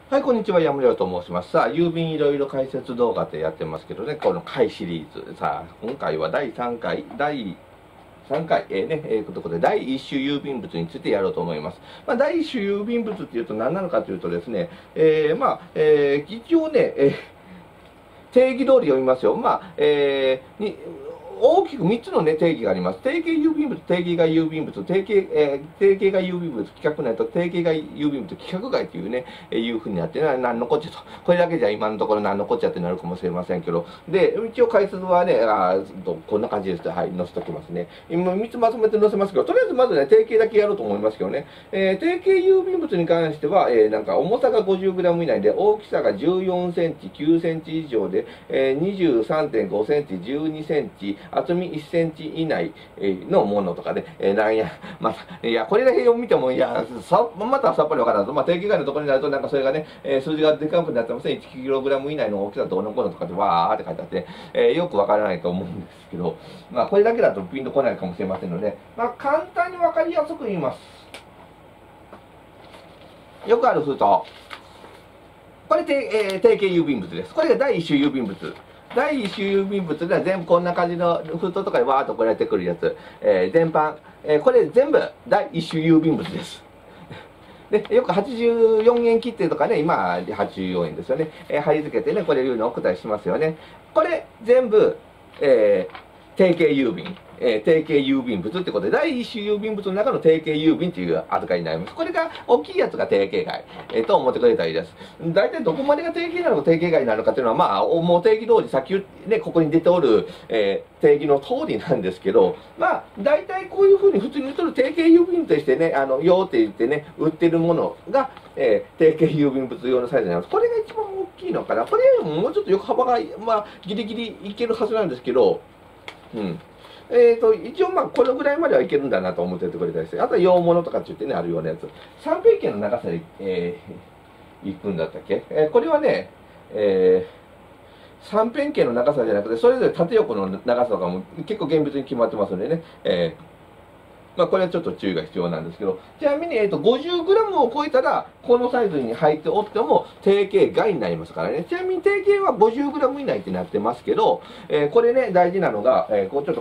はい、こんにちは。山亮と申します。さあ、郵便いろいろ解説動画ってやってますけどね、この回シリーズ。さあ、今回は第3回、ということで、第1種郵便物についてやろうと思います。第1種郵便物っていうと何なのかというとですね、一応ね、定義通り読みますよ。大きく3つの、ね、定義があります。定型郵便物、定型外郵便物、定型外郵便物、規格内と定型外郵便物、規格外というね、いうふうになって、何のこっちゃと。これだけじゃ今のところ何のこっちゃってなるかもしれませんけど、で、一応解説はね、こんな感じです。はい、載せておきますね。今3つまとめて載せますけど、とりあえずまずね、定型だけやろうと思いますけどね。定型郵便物に関しては、なんか重さが 50g 以内で、大きさが14センチ、9センチ以上で、23.5センチ、12センチ、厚み1センチ以内のものとかで、これだけ読みても、またさっぱりわからんと、定義外のところになると、なんかそれがね、数字がでかくなってますね、1kg 以内の大きさどうのこうのとかで、わーって書いてあって、よくわからないと思うんですけど、これだけだとピンとこないかもしれませんので、簡単にわかりやすく言います。よくある封筒。これ定型郵便物です。これが第1種郵便物。第1種郵便物では全部こんな感じの封筒とかでわーっと送られてくるやつ、全般、これ全部第1種郵便物です。でよく84円切手とかね、今84円ですよね、貼り付けてね、これいうの送ったりしますよね。これ全部、定型郵便、定型郵便物ってことで、第一種郵便物の中の定型郵便という扱いになります。これが大きいやつが定型外、と思ってくれたらいいです。大体どこまでが定型なのか定型外なのかというのは、もう定義通り、さっきね、ここに出ておる、定義の通りなんですけど、大体こういうふうに普通に売ってる定型郵便としてね、用って言ってね、売ってるものが、定型郵便物用のサイズになります。これが一番大きいのかな。これよりももうちょっと横幅が、ギリギリいけるはずなんですけど、一応このぐらいまではいけるんだなと思っててくれたりして、あとは洋物とかって言ってね、あるようなやつ。三平形の長さで、いくんだったっけ、これはね、三辺形の長さじゃなくて、それぞれ縦横の長さとかも結構厳密に決まってますんでね、これはちょっと注意が必要なんですけど、ちなみに、50g を超えたら、このサイズに入っておっても、定型外になりますからね。ちなみに定型は 50g 以内ってなってますけど、これね、大事なのが、これ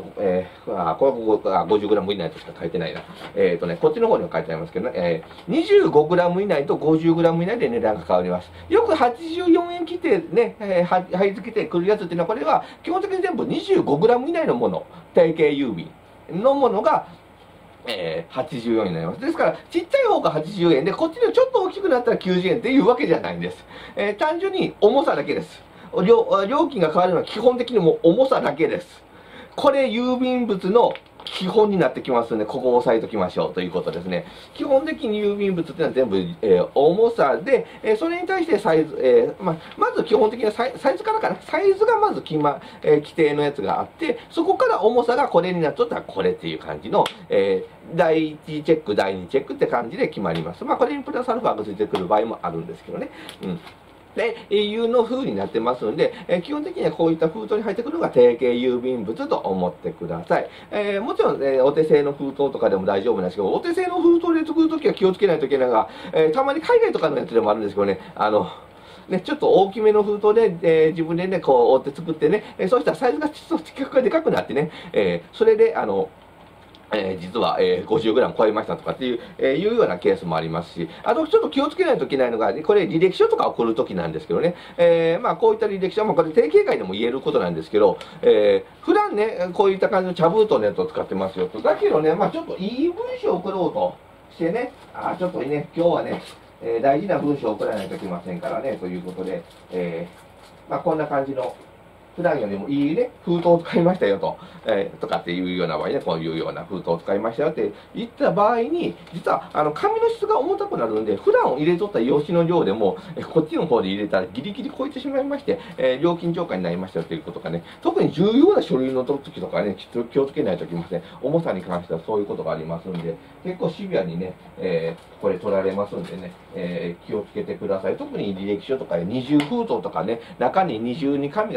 50g 以内としか書いてないな。こっちの方には書いてありますけどね、25g 以内と 50g 以内で値段が変わります。よく84円切ってね、貼り付けてくるやつっていうのは、これは基本的に全部 25g 以内のもの、定型郵便のものが、84円になります。ですから、ちっちゃい方が80円で、こっちでちょっと大きくなったら90円っていうわけじゃないんです。単純に重さだけです。料金が変わるのは基本的にもう重さだけです。これ、郵便物の基本になってきますので、ここを押さえておきましょうということですね。基本的に郵便物っていうのは全部、重さで、それに対してサイズ、まず基本的なサイズからかな。サイズがまず規定のやつがあって、そこから重さがこれになっとったらこれっていう感じの、第1チェック、第2チェックって感じで決まります。これにプラスアルファがついてくる場合もあるんですけどね。いうの風になってますので、基本的にはこういった封筒に入ってくるのが定型郵便物と思ってください。もちろん、お手製の封筒とかでも大丈夫なんですけど、お手製の封筒で作るときは気をつけないといけないのが、たまに海外とかのやつでもあるんですけどね、ちょっと大きめの封筒で、自分でね、こう折って作ってね、そうしたらサイズがちょっと規格がでかくなってね、それで、実は、50g 超えましたとかっていう、いうようなケースもありますし、あとちょっと気をつけないといけないのが、これ履歴書とか送るときなんですけどね、こういった履歴書もこれ定型外でも言えることなんですけど、普段ね、こういった感じの茶封筒のやつを使ってますよと。だけどね、ちょっといい文章を送ろうとしてね、ちょっとね、今日はね、大事な文章を送らないといけませんからね、ということで、こんな感じの、普段よりもいいね、封筒を使いましたよと、とかっていうような場合ね、こういうような封筒を使いましたよって言った場合に、実は紙の質が重たくなるんで、普段入れとった用紙の量でも、こっちの方で入れたらギリギリ超えてしまいまして、料金超過になりましたよということがね、特に重要な書類の時とかね、気をつけないといけません。重さに関してはそういうことがありますんで、結構シビアにね、これ取られますんでね、気をつけてください。特に履歴書とか二重封筒とかね、中に二重に紙が入っとって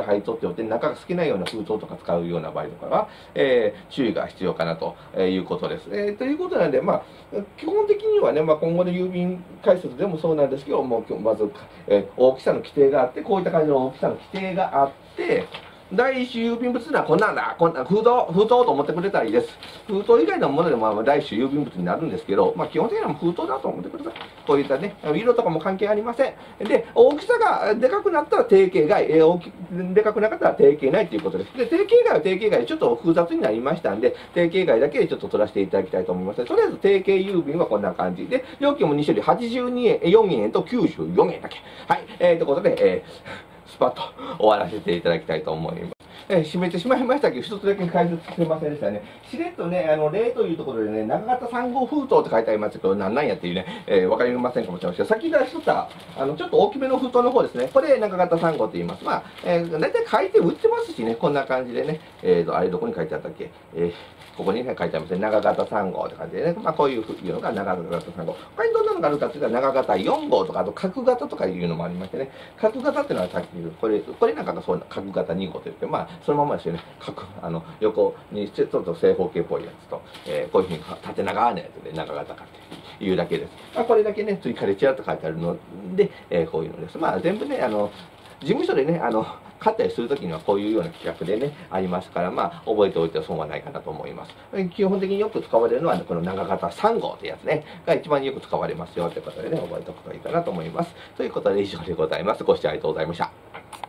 よって中が透けないような封筒とか使うような場合とかは、注意が必要かなということです。ということなんで、まあ、基本的にはね、まあ、今後の郵便改札でもそうなんですけど、もうまず、大きさの規定があって、こういった感じの大きさの規定があって、第一種郵便物というのはこんなんだ、こんな封筒と思ってくれたらいいです。封筒以外のものでも第一種郵便物になるんですけど、まあ、基本的には封筒だと思ってください。こういったね、色とかも関係ありません。で、大きさがでかくなったら定型外、でかくなかったら定型内ということです。で、定型外は定型外でちょっと複雑になりましたんで、定型外だけちょっと取らせていただきたいと思います。とりあえず定型郵便はこんな感じで、料金も2種類、82円、4円と94円だけ。はい、ということで、スパッと終わらせていただきたいと思います。閉めてしまいましたけど、一つだけ解説してませんでしたね。しれっとね、例というところでね、長型3号封筒って書いてありますけど、なんなんやっていうね、わかりませんかもしれませんけど、先からしとった、ちょっと大きめの封筒の方ですね。これ、長型3号と言います。まあ、大体書いて売ってますしね、こんな感じでね、あれどこに書いてあったっけ、ここにね、書いてありますね。長型3号って感じでね、まあ、こういうのが長型3号。他にどんなのがあるかっていうと、長型4号とか、あと角型とかいうのもありましてね、角型っていうのはさっき言う、これなんかがそうな角型2号と言って、まあ、そのままですよね。横にちょっと正方形っぽいやつと、こういうふうに縦長なやつで長型かっていうだけです。まあ、これだけね、追加でちらっと書いてあるので、こういうのです。まあ、全部ね、事務所でね、買ったりするときにはこういうような企画でね、ありますから、まあ、覚えておいては損はないかなと思います。基本的によく使われるのは、この長型3号ってやつね、が一番よく使われますよということでね、覚えておくといいかなと思います。ということで以上でございます。ご視聴ありがとうございました。